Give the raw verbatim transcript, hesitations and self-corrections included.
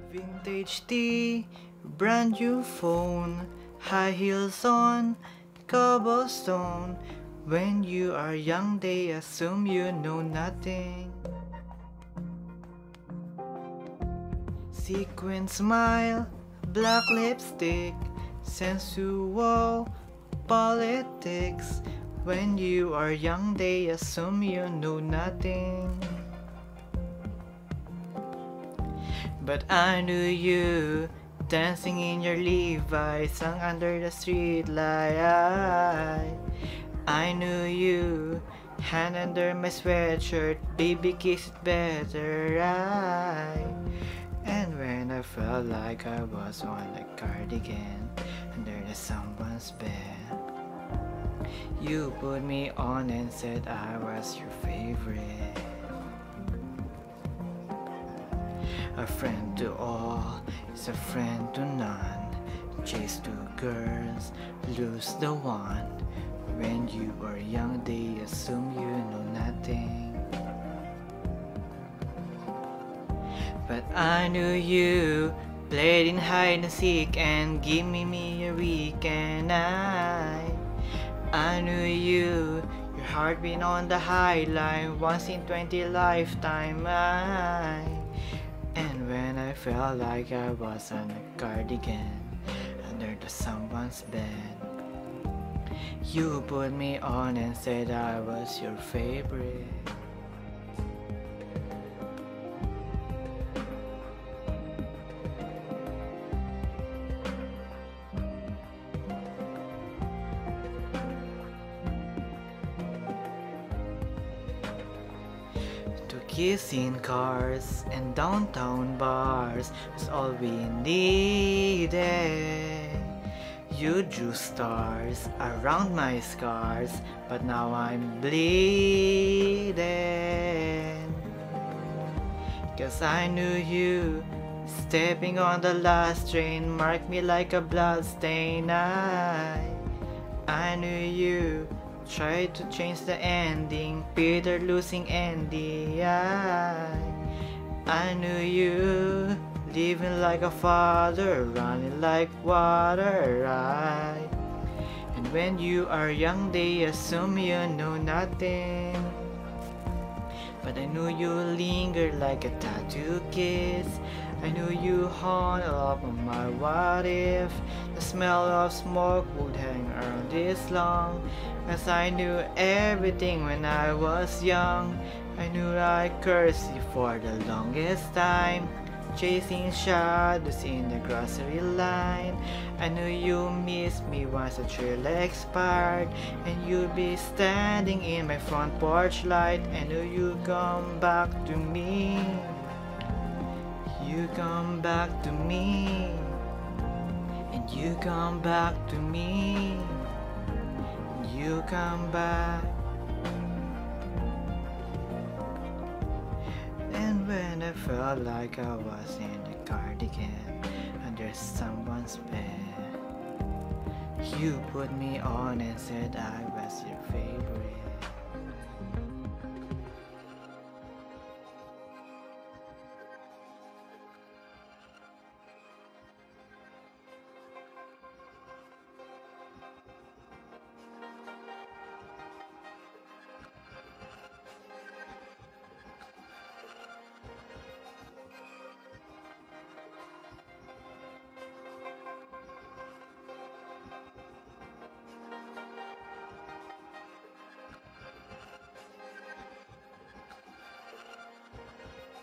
Vintage tee, brand new phone, high heels on, cobblestone. When you are young, they assume you know nothing. Sequin smile, black lipstick, sensual politics. When you are young, they assume you know nothing. But I knew you, dancing in your Levi's, sung under the street light. I knew you, hand under my sweatshirt, baby kiss it better, right? And when I felt like I was on a cardigan under the someone's bed, you put me on and said I was your favorite. A friend to all is a friend to none. Chase two girls, lose the one. When you are young, they assume you know nothing. But I knew you, played in hide and seek and give me, me a weekend night. I knew you, your heart been on the high line, once in twenty lifetime. I And when I felt like I was on a cardigan under the someone's bed, you put me on and said I was your favorite. To kiss in cars and downtown bars was all we needed. You drew stars around my scars, but now I'm bleeding. Cause I knew you, stepping on the last train marked me like a bloodstain. I, I knew you, tried to change the ending, Peter losing Andy. I, I knew you, living like a father, running like water. I, and when you are young, they assume you know nothing. But I knew you lingered like a tattoo kiss. I knew you hung up on my what if. The smell of smoke would hang around this long. As I knew everything when I was young. I knew I cursed you for the longest time, chasing shadows in the grocery line. I knew you missed me once the trail expired, and you'd be standing in my front porch light. I knew you'd come back to me. You come back to me, and you come back to me, and you come back. And when I felt like I was in a cardigan under someone's bed, you put me on and said I was your favorite.